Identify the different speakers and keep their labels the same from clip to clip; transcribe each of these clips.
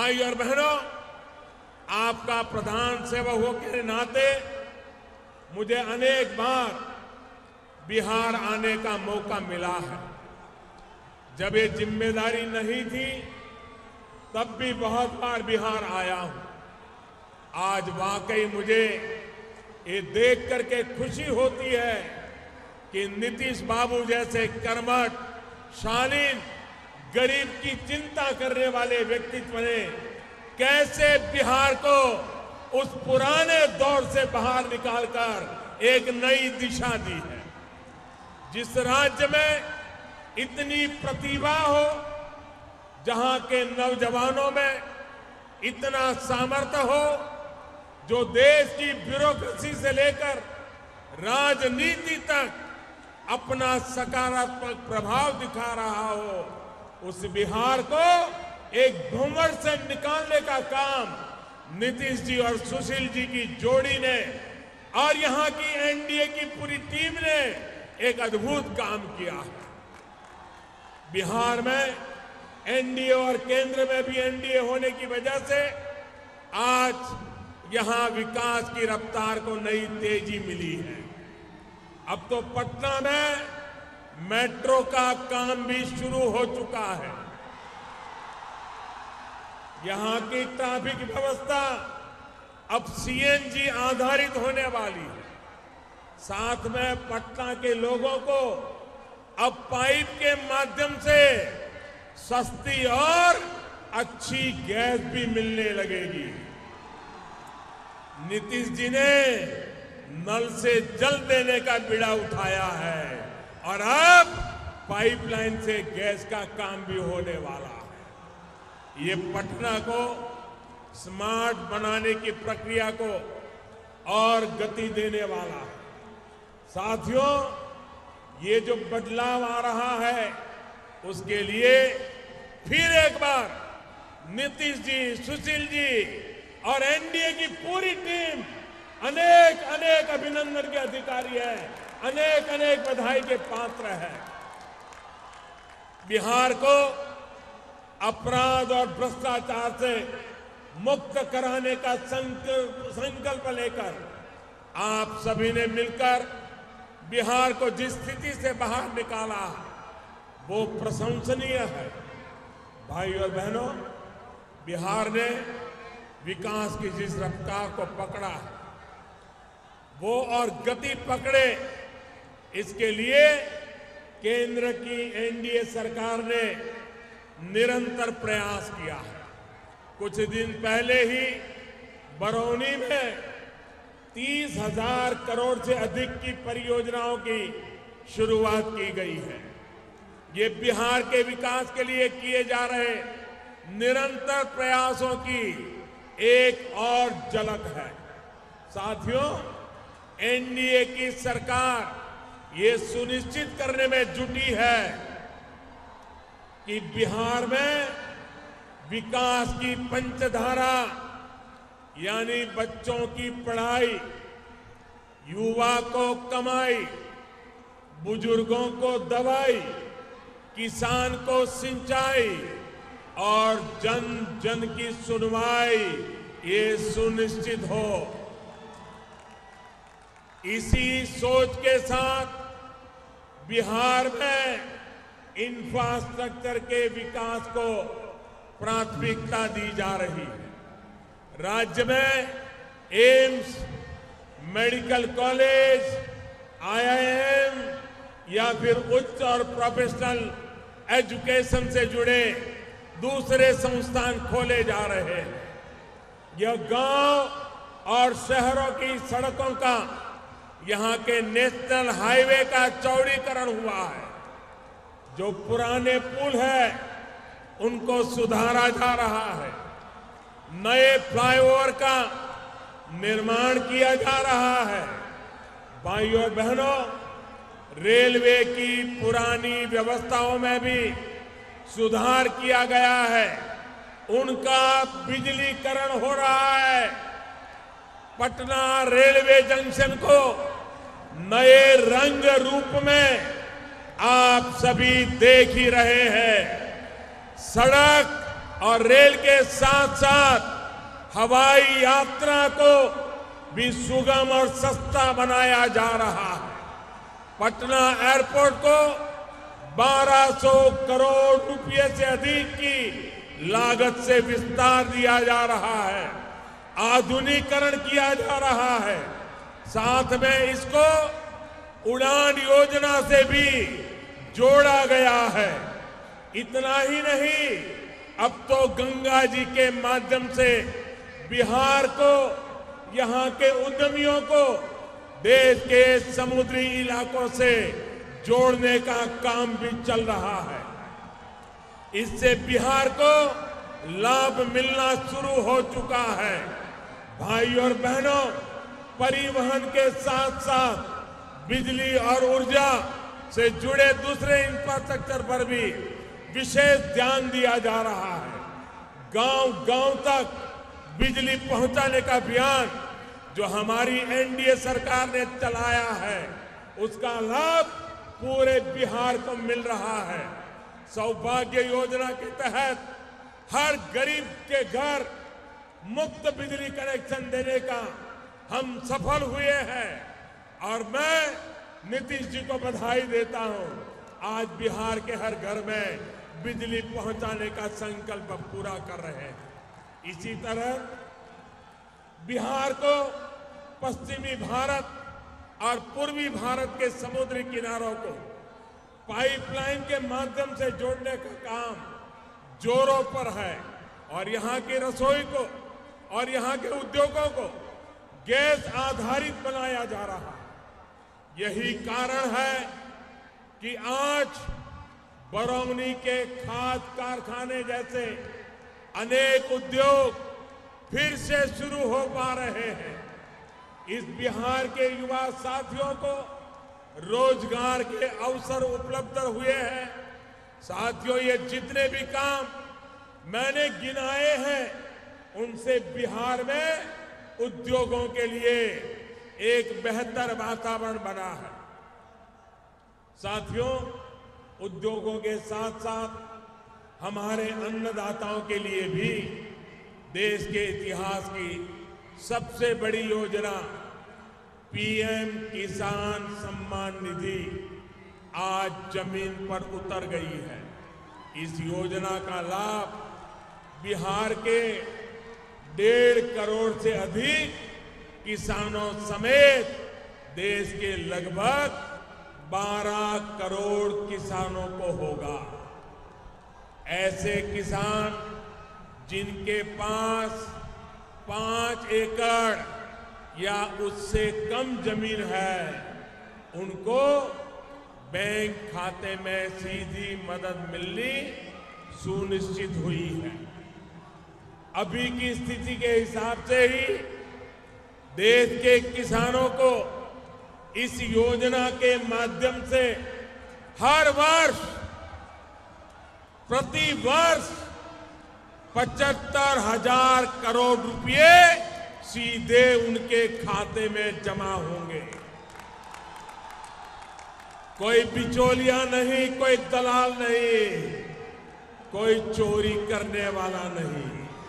Speaker 1: भाई और बहनों, आपका प्रधान सेवक होने के नाते मुझे अनेक बार बिहार आने का मौका मिला है। जब ये जिम्मेदारी नहीं थी तब भी बहुत बार बिहार आया हूं। आज वाकई मुझे ये देख करके खुशी होती है कि नीतीश बाबू जैसे कर्मठ, शालीन, गरीब की चिंता करने वाले व्यक्तित्व ने कैसे बिहार को उस पुराने दौर से बाहर निकालकर एक नई दिशा दी है। जिस राज्य में इतनी प्रतिभा हो, जहां के नौजवानों में इतना सामर्थ्य हो, जो देश की ब्यूरोक्रेसी से लेकर राजनीति तक अपना सकारात्मक प्रभाव दिखा रहा हो, उस बिहार को एक घूंघट से निकालने का काम नीतीश जी और सुशील जी की जोड़ी ने और यहां की एनडीए की पूरी टीम ने एक अद्भुत काम किया है। बिहार में एनडीए और केंद्र में भी एनडीए होने की वजह से आज यहां विकास की रफ्तार को नई तेजी मिली है। अब तो पटना में मेट्रो का काम भी शुरू हो चुका है। यहां की ट्रैफिक व्यवस्था अब सीएनजी आधारित होने वाली है। साथ में पटना के लोगों को अब पाइप के माध्यम से सस्ती और अच्छी गैस भी मिलने लगेगी। नीतीश जी ने नल से जल देने का बीड़ा उठाया है और अब पाइपलाइन से गैस का काम भी होने वाला है। ये पटना को स्मार्ट बनाने की प्रक्रिया को और गति देने वाला है। साथियों, ये जो बदलाव आ रहा है उसके लिए फिर एक बार नीतीश जी, सुशील जी और एनडीए की पूरी टीम अनेक अनेक अभिनंदन के अधिकारी है, अनेक अनेक बधाई के पात्र है। बिहार को अपराध और भ्रष्टाचार से मुक्त कराने का संकल्प लेकर आप सभी ने मिलकर बिहार को जिस स्थिति से बाहर निकाला वो प्रशंसनीय है। भाई और बहनों, बिहार ने विकास की जिस रफ्तार को पकड़ा है वो और गति पकड़े, इसके लिए केंद्र की एनडीए सरकार ने निरंतर प्रयास किया है। कुछ दिन पहले ही बरौनी में 30,000 करोड़ से अधिक की परियोजनाओं की शुरुआत की गई है। ये बिहार के विकास के लिए किए जा रहे निरंतर प्रयासों की एक और झलक है। साथियों, एनडीए की सरकार ये सुनिश्चित करने में जुटी है कि बिहार में विकास की पंचधारा यानी बच्चों की पढ़ाई, युवा को कमाई, बुजुर्गों को दवाई, किसान को सिंचाई और जन जन की सुनवाई ये सुनिश्चित हो। इसी सोच के साथ बिहार में इंफ्रास्ट्रक्चर के विकास को प्राथमिकता दी जा रही है। राज्य में एम्स, मेडिकल कॉलेज, आईआईएम या फिर उच्च और प्रोफेशनल एजुकेशन से जुड़े दूसरे संस्थान खोले जा रहे हैं। यह गांव और शहरों की सड़कों का, यहां के नेशनल हाईवे का चौड़ीकरण हुआ है। जो पुराने पुल है उनको सुधारा जा रहा है। नए फ्लाईओवर का निर्माण किया जा रहा है। भाइयों और बहनों, रेलवे की पुरानी व्यवस्थाओं में भी सुधार किया गया है। उनका बिजलीकरण हो रहा है। पटना रेलवे जंक्शन को नए रंग रूप में आप सभी देख ही रहे हैं। सड़क और रेल के साथ साथ हवाई यात्रा को भी सुगम और सस्ता बनाया जा रहा है। पटना एयरपोर्ट को 1200 करोड़ रुपए से अधिक की लागत से विस्तार दिया जा रहा है, आधुनिकीकरण किया जा रहा है। साथ में इसको उड़ान योजना से भी जोड़ा गया है। इतना ही नहीं, अब तो गंगा जी के माध्यम से बिहार को, यहां के उद्यमियों को देश के समुद्री इलाकों से जोड़ने का काम भी चल रहा है। इससे बिहार को लाभ मिलना शुरू हो चुका है। भाई और बहनों, परिवहन के साथ साथ बिजली और ऊर्जा से जुड़े दूसरे इंफ्रास्ट्रक्चर पर भी विशेष ध्यान दिया जा रहा है। गांव-गांव तक बिजली पहुंचाने का अभियान जो हमारी एनडीए सरकार ने चलाया है, उसका लाभ पूरे बिहार को मिल रहा है। सौभाग्य योजना के तहत हर गरीब के घर मुफ्त बिजली कनेक्शन देने का हम सफल हुए हैं और मैं नीतीश जी को बधाई देता हूं। आज बिहार के हर घर में बिजली पहुंचाने का संकल्प पूरा कर रहे हैं। इसी तरह बिहार को पश्चिमी भारत और पूर्वी भारत के समुद्री किनारों को पाइपलाइन के माध्यम से जोड़ने का काम जोरों पर है और यहां की रसोई को और यहां के उद्योगों को गैस आधारित बनाया जा रहा है। यही कारण है कि आज बरौनी के खाद कारखाने जैसे अनेक उद्योग फिर से शुरू हो पा रहे हैं। इस बिहार के युवा साथियों को रोजगार के अवसर उपलब्ध हुए हैं। साथियों, ये जितने भी काम मैंने गिनाए हैं, उनसे बिहार में उद्योगों के लिए एक बेहतर वातावरण बना है। साथियों, उद्योगों के साथ साथ हमारे अन्नदाताओं के लिए भी देश के इतिहास की सबसे बड़ी योजना पीएम किसान सम्मान निधि आज जमीन पर उतर गई है। इस योजना का लाभ बिहार के 1.5 करोड़ से अधिक किसानों समेत देश के लगभग 12 करोड़ किसानों को होगा। ऐसे किसान जिनके पास 5 एकड़ या उससे कम जमीन है, उनको बैंक खाते में सीधी मदद मिलनी सुनिश्चित हुई है। अभी की स्थिति के हिसाब से ही देश के किसानों को इस योजना के माध्यम से हर वर्ष प्रति वर्ष 75,000 करोड़ रुपए सीधे उनके खाते में जमा होंगे। कोई बिचौलिया नहीं, कोई दलाल नहीं, कोई चोरी करने वाला नहीं।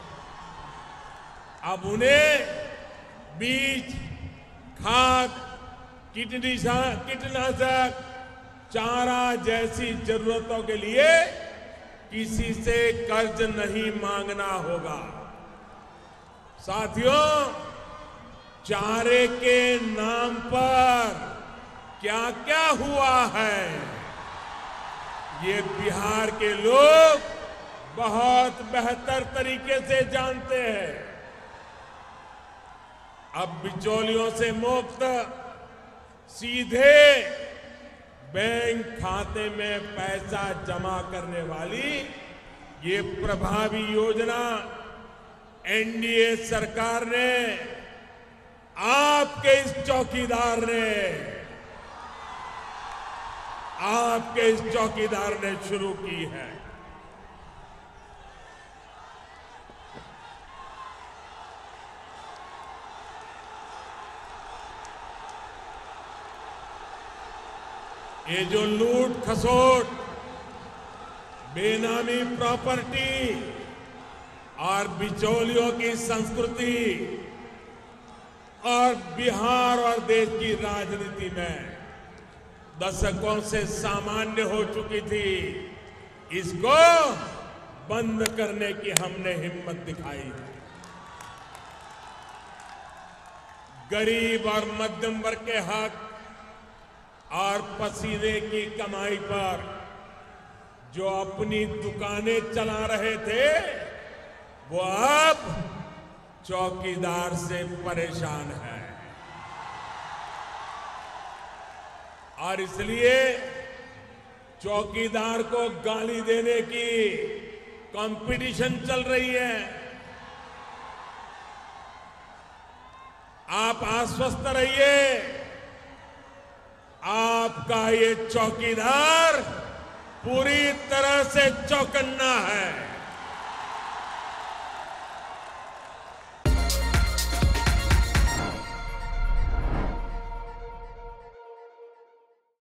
Speaker 1: अब उन्हें बीज, खाद, कीटनाशक, चारा जैसी जरूरतों के लिए किसी से कर्ज नहीं मांगना होगा। साथियों, चारे के नाम पर क्या क्या हुआ है, ये बिहार के लोग बहुत बेहतर तरीके से जानते हैं। अब बिचौलियों से मुक्त सीधे बैंक खाते में पैसा जमा करने वाली ये प्रभावी योजना एनडीए सरकार ने, आपके इस चौकीदार ने शुरू की है। ये जो लूट खसोट, बेनामी प्रॉपर्टी और बिचौलियों की संस्कृति और बिहार और देश की राजनीति में दशकों से सामान्य हो चुकी थी। इसको बंद करने की हमने हिम्मत दिखाई है। गरीब और मध्यम वर्ग के हक और पसीने की कमाई पर जो अपनी दुकानें चला रहे थे, वो अब चौकीदार से परेशान है। और इसलिए चौकीदार को गाली देने की कंपटीशन चल रही है। आप आश्वस्त रहिए, आपका ये चौकीदार पूरी तरह से चौकन्ना है।